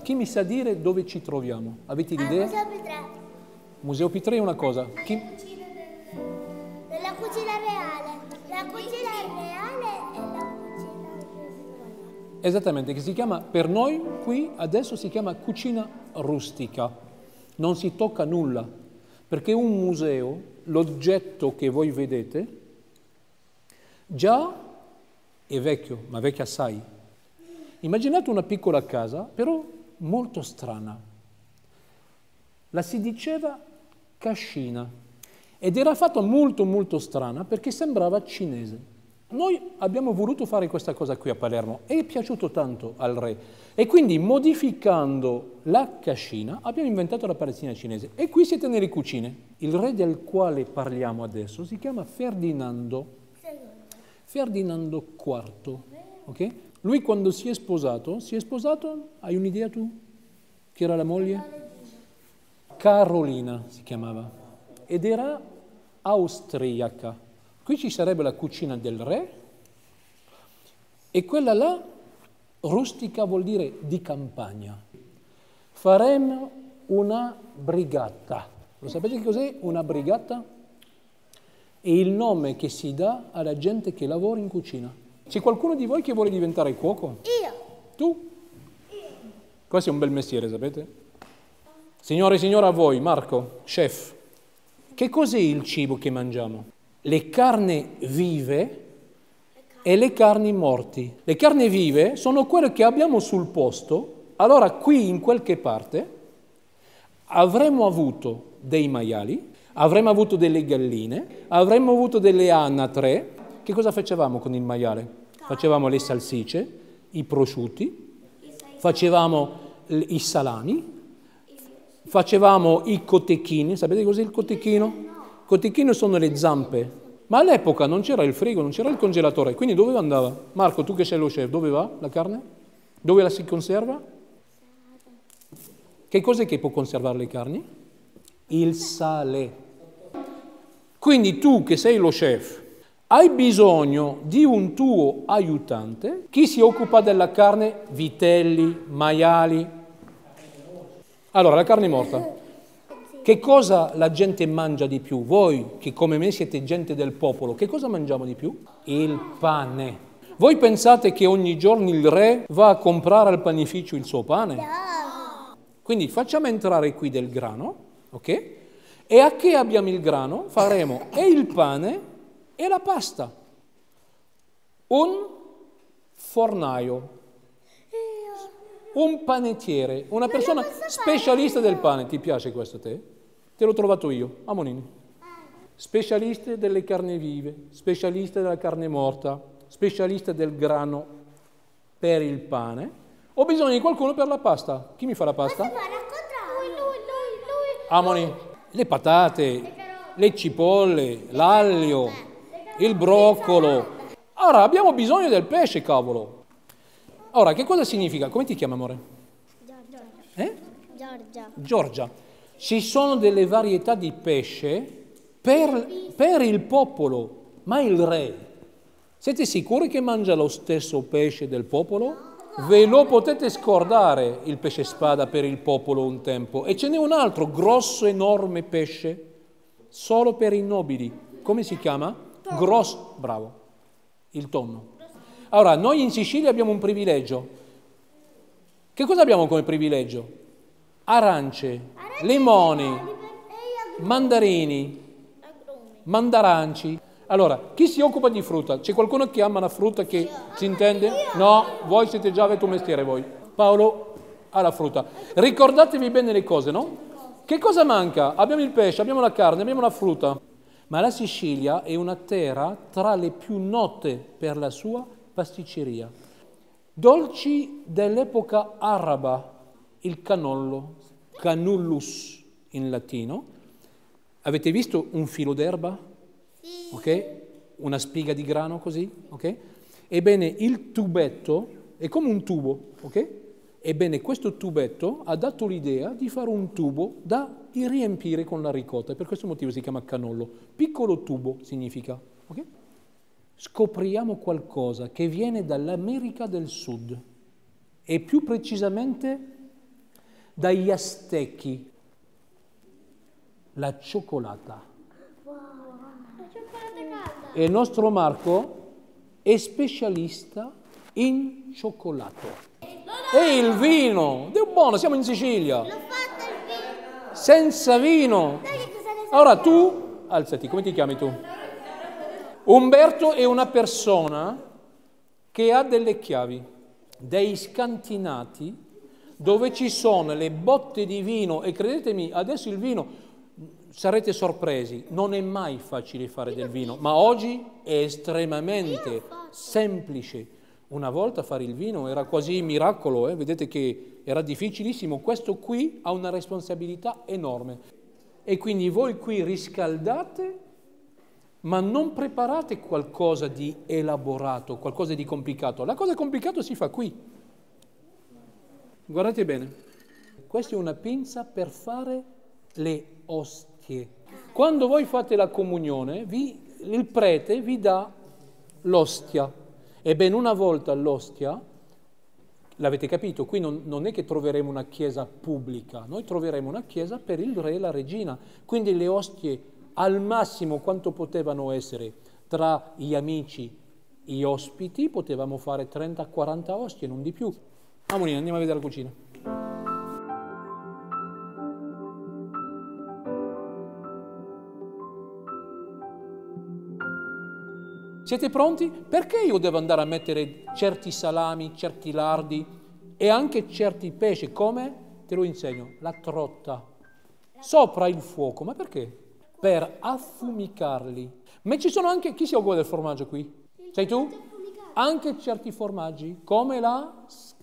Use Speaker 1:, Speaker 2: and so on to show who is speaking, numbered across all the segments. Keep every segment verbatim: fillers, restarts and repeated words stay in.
Speaker 1: Chi mi sa dire dove ci troviamo? Avete l'idea?
Speaker 2: Museo Pitrè.
Speaker 1: Museo Pitrè è una cosa. Chi...
Speaker 2: Della cucina reale. La cucina reale e la cucina venezuelana.
Speaker 1: Esattamente, che si chiama, per noi qui adesso si chiama cucina rustica. Non si tocca nulla, perché un museo, l'oggetto che voi vedete, già è vecchio, ma vecchio assai. Immaginate una piccola casa, però molto strana. La si diceva cascina ed era fatta molto molto strana perché sembrava cinese. Noi abbiamo voluto fare questa cosa qui a Palermo e è piaciuto tanto al re e quindi modificando la cascina abbiamo inventato la palazzina cinese e qui siete nelle cucine. Il re del quale parliamo adesso si chiama Ferdinando, Ferdinando quarto, ok? Lui quando si è sposato, si è sposato, hai un'idea tu? Chi era la moglie? Carolina si chiamava ed era austriaca. Qui ci sarebbe la cucina del re e quella là, rustica vuol dire di campagna. Faremo una brigata. Lo sapete che cos'è una brigata? È il nome che si dà alla gente che lavora in cucina. C'è qualcuno di voi che vuole diventare cuoco?
Speaker 2: Io.
Speaker 1: Tu? Io. Questo è un bel mestiere, sapete? Signore e signora, a voi, Marco, chef, che cos'è il cibo che mangiamo? Le carni vive e le carni morti. Le carni vive sono quelle che abbiamo sul posto, allora qui in qualche parte avremmo avuto dei maiali, avremmo avuto delle galline, avremmo avuto delle anatre. Che cosa facevamo con il maiale? Facevamo le salsicce, i prosciutti, facevamo i salami, facevamo i cotechini. Sapete cos'è il cotechino? Il cotechino sono le zampe. Ma all'epoca non c'era il frigo, non c'era il congelatore, quindi dove andava? Marco, tu che sei lo chef, dove va la carne? Dove la si conserva? Che cos'è che può conservare le carni? Il sale. Quindi tu che sei lo chef, hai bisogno di un tuo aiutante. Chi si occupa della carne? Vitelli, maiali. Allora, la carne morta. Che cosa la gente mangia di più? Voi, che come me siete gente del popolo, che cosa mangiamo di più? Il pane. Voi pensate che ogni giorno il re va a comprare al panificio il suo pane?
Speaker 2: No.
Speaker 1: Quindi facciamo entrare qui del grano, ok? E a che abbiamo il grano? Faremo e il pane e la pasta. Un fornaio. Un panettiere, una persona specialista del pane. Ti piace questo a te? Te l'ho trovato io, a Monini. Specialista delle carni vive, specialista della carne morta, specialista del grano per il pane. Ho bisogno di qualcuno per la pasta. Chi mi fa la pasta?
Speaker 2: Lui, lui, lui.
Speaker 1: Amoni, le patate, le cipolle, l'aglio, il broccolo. Ora abbiamo bisogno del pesce, cavolo. Ora, che cosa significa? Come ti chiami, amore?
Speaker 2: Giorgia.
Speaker 1: Eh?
Speaker 2: Giorgia.
Speaker 1: Giorgia. Ci sono delle varietà di pesce per, per il popolo, ma il re. Siete sicuri che mangia lo stesso pesce del popolo? Ve lo potete scordare il pesce spada per il popolo un tempo. E ce n'è un altro grosso, enorme pesce, solo per i nobili. Come si chiama? Grosso. Bravo. Il tonno. Ora, noi in Sicilia abbiamo un privilegio. Che cosa abbiamo come privilegio? Arance, limoni, mandarini, mandaranci. Allora, chi si occupa di frutta? C'è qualcuno che ama la frutta che si intende? No, voi siete già avete un mestiere voi. Paolo ha la frutta. Ricordatevi bene le cose, no? Che cosa manca? Abbiamo il pesce, abbiamo la carne, abbiamo la frutta. Ma la Sicilia è una terra tra le più note per la sua pasticceria. Dolci dell'epoca araba, il cannolo, canullus in latino. Avete visto un filo d'erba?
Speaker 2: Sì.
Speaker 1: Ok? Una spiga di grano così, ok? Ebbene, il tubetto è come un tubo, ok? Ebbene, questo tubetto ha dato l'idea di fare un tubo da riempire con la ricotta, e per questo motivo si chiama cannolo. Piccolo tubo significa, ok? Scopriamo qualcosa che viene dall'America del Sud, e più precisamente dagli Aztechi, la cioccolata.
Speaker 2: Wow. La cioccolata calda.
Speaker 1: E il nostro Marco è specialista in cioccolato. E il vino, è buono, siamo in Sicilia.
Speaker 2: L'ho fatto il vino.
Speaker 1: Senza vino.
Speaker 2: Dai, che cosa ne sai?
Speaker 1: Ora tu, alzati, come ti chiami tu? Umberto è una persona che ha delle chiavi, dei scantinati, dove ci sono le botte di vino, e credetemi, adesso il vino, sarete sorpresi, non è mai facile fare del vino, ma oggi è estremamente semplice. Una volta fare il vino era quasi un miracolo, eh? Vedete che era difficilissimo. Questo qui ha una responsabilità enorme. E quindi voi qui riscaldate, ma non preparate qualcosa di elaborato, qualcosa di complicato. La cosa complicata si fa qui. Guardate bene, questa è una pinza per fare le ostie. Quando voi fate la comunione, vi, il prete vi dà l'ostia. Ebbene, una volta l'ostia, l'avete capito, qui non, non è che troveremo una chiesa pubblica, noi troveremo una chiesa per il re e la regina. Quindi le ostie al massimo quanto potevano essere tra gli amici, gli ospiti, potevamo fare trenta quaranta ostie, non di più. Ammonina, andiamo a vedere la cucina. Siete pronti? Perché io devo andare a mettere certi salami, certi lardi e anche certi pesci? Come? Te lo insegno, la trotta. Sopra il fuoco, ma perché? Per affumicarli. Ma ci sono anche, chi si occupa del formaggio qui? Sei tu? Anche certi formaggi, come la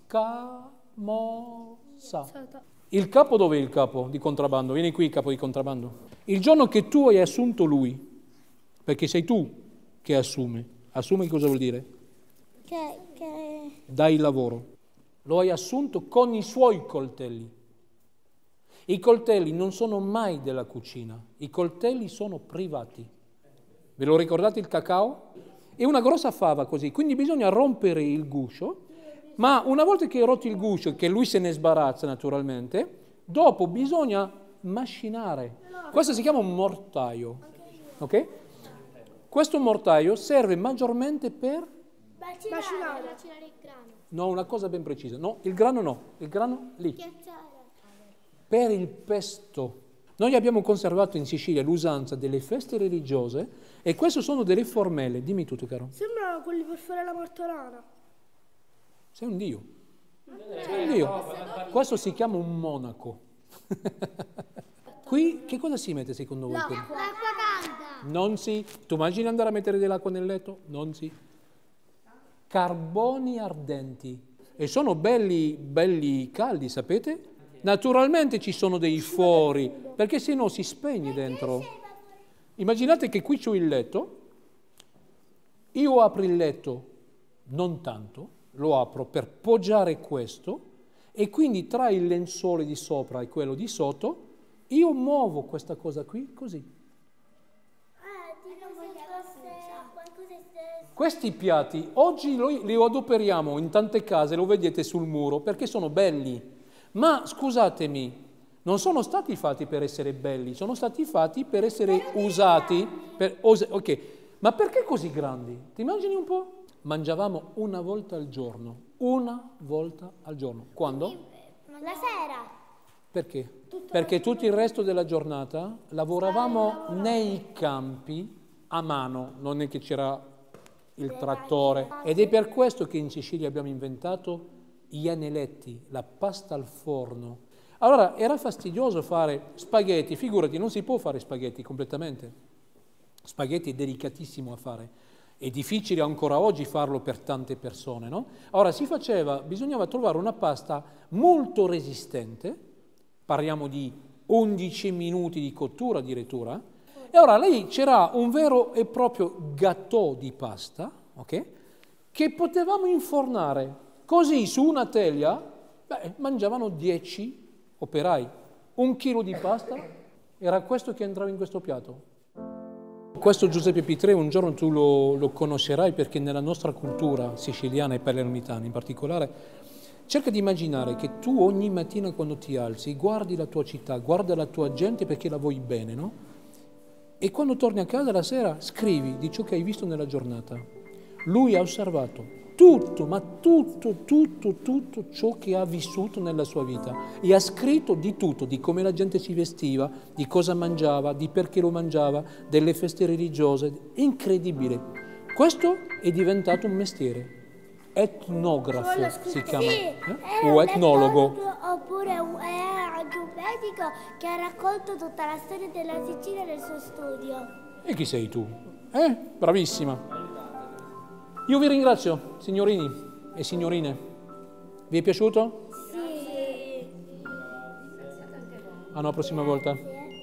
Speaker 1: scamosa. Il capo dov'è il capo di contrabbando? Vieni qui, capo di contrabbando. Il giorno che tu hai assunto lui, perché sei tu che assume. Assume cosa vuol dire?
Speaker 2: Che, che...
Speaker 1: Dai lavoro. Lo hai assunto con i suoi coltelli. I coltelli non sono mai della cucina, i coltelli sono privati. Ve lo ricordate il cacao? È una grossa fava così, quindi bisogna rompere il guscio, ma una volta che hai rotto il guscio, che lui se ne sbarazza naturalmente, dopo bisogna macinare. Questo si chiama un mortaio, ok? Questo mortaio serve maggiormente per...
Speaker 2: Macinare. Macinare il grano.
Speaker 1: No, una cosa ben precisa. No, il grano no, il grano lì.
Speaker 2: Piazzare.
Speaker 1: Per il pesto. Noi abbiamo conservato in Sicilia l'usanza delle feste religiose e queste sono delle formelle. Dimmi tutto, caro.
Speaker 3: Sembrano quelli per fare la martorana.
Speaker 1: Sei un dio. Sei un dio. Questo si chiama un monaco. Qui che cosa si mette secondo voi?
Speaker 2: L'acqua calda.
Speaker 1: Non si. Tu immagini andare a mettere dell'acqua nel letto? Non si. Carboni ardenti. E sono belli, belli caldi, sapete? Naturalmente ci sono dei fori, perché se no si spegne dentro. Immaginate che qui c'ho il letto, io apro il letto, non tanto, lo apro per poggiare questo, e quindi tra il lenzuolo di sopra e quello di sotto, io muovo questa cosa qui così. Questi piatti, oggi noi li adoperiamo in tante case, lo vedete sul muro, perché sono belli. Ma scusatemi, non sono stati fatti per essere belli, sono stati fatti per essere usati. Per, ok, ma perché così grandi? Ti immagini un po'? Mangiavamo una volta al giorno, una volta al giorno. Quando?
Speaker 2: La sera.
Speaker 1: Perché? Perché tutto il resto della giornata lavoravamo nei campi a mano, non è che c'era il trattore. Ed è per questo che in Sicilia abbiamo inventato gli anelletti, la pasta al forno. Allora, era fastidioso fare spaghetti, figurati, non si può fare spaghetti completamente. Spaghetti è delicatissimo a fare, è difficile ancora oggi farlo per tante persone, no? Allora, si faceva, bisognava trovare una pasta molto resistente, parliamo di undici minuti di cottura addirittura, e ora lì c'era un vero e proprio gâteau di pasta, ok? Che potevamo infornare. Così su una teglia, beh, mangiavano dieci operai. Un chilo di pasta era questo che entrava in questo piatto. Questo Giuseppe Pitrè un giorno tu lo, lo conoscerai perché nella nostra cultura siciliana e palermitana in particolare Cerca di immaginare che tu ogni mattina quando ti alzi guardi la tua città, guarda la tua gente perché la vuoi bene, no? E quando torni a casa la sera scrivi di ciò che hai visto nella giornata. Lui ha osservato tutto, ma tutto, tutto, tutto ciò che ha vissuto nella sua vita e ha scritto di tutto, di come la gente si vestiva, di cosa mangiava, di perché lo mangiava, delle feste religiose. Incredibile. Questo è diventato un mestiere. Etnografo si chiama, eh? O etnologo.
Speaker 2: Oppure un- è anche un medico che ha raccolto tutta la storia della Sicilia nel suo studio.
Speaker 1: E chi sei tu? Eh? Bravissima. Io vi ringrazio, signorini e signorine. Vi è piaciuto?
Speaker 2: Sì.
Speaker 1: Alla prossima volta.